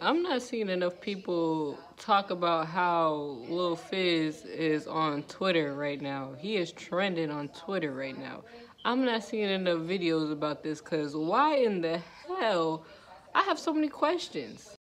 I'm not seeing enough people talk about how Lil Fizz is on Twitter right now. He is trending on Twitter right now. I'm not seeing enough videos about this because why in the hell? I have so many questions.